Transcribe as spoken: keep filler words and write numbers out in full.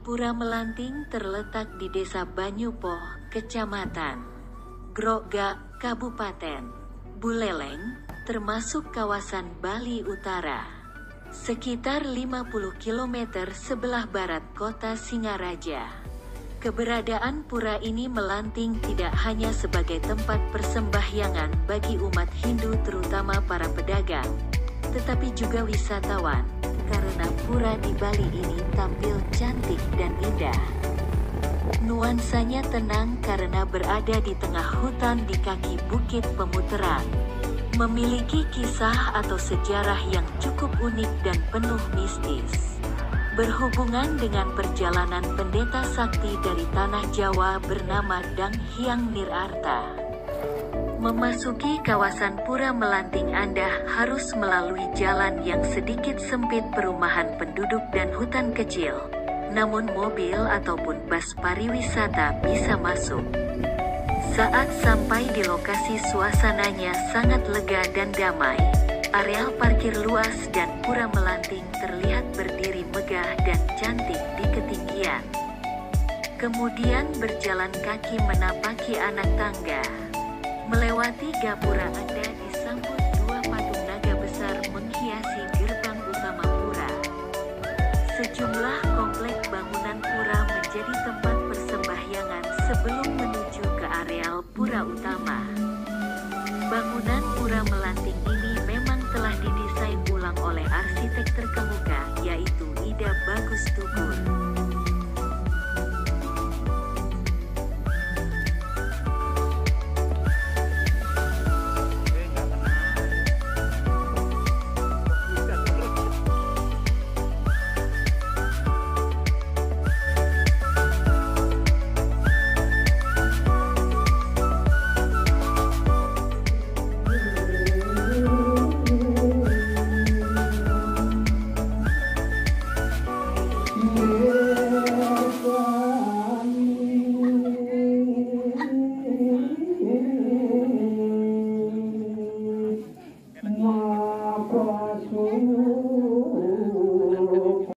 Pura Melanting terletak di Desa Banyupoh, Kecamatan Grogak, Kabupaten Buleleng, termasuk kawasan Bali Utara. Sekitar lima puluh kilometer sebelah barat kota Singaraja. Keberadaan pura ini melanting tidak hanya sebagai tempat persembahyangan bagi umat Hindu terutama para pedagang, tetapi juga wisatawan, karena pura di Bali ini tampil cantik dan indah. Nuansanya tenang karena berada di tengah hutan di kaki Bukit Pemuteran. Memiliki kisah atau sejarah yang cukup unik dan penuh mistis. Berhubungan dengan perjalanan pendeta sakti dari tanah Jawa bernama Dang Hyang Nirarta. Memasuki kawasan Pura Melanting Anda harus melalui jalan yang sedikit sempit perumahan penduduk dan hutan kecil. Namun mobil ataupun bus pariwisata bisa masuk. Saat sampai di lokasi suasananya sangat lega dan damai. Areal parkir luas dan Pura Melanting terlihat berdiri megah dan cantik di ketinggian. Kemudian berjalan kaki menapaki anak tangga. Melewati gapura Anda disambut dua patung naga besar menghiasi gerbang utama pura. Sejumlah komplek bangunan pura menjadi tempat persembahyangan sebelum menuju ke areal pura utama. Bangunan Pura Melanting ini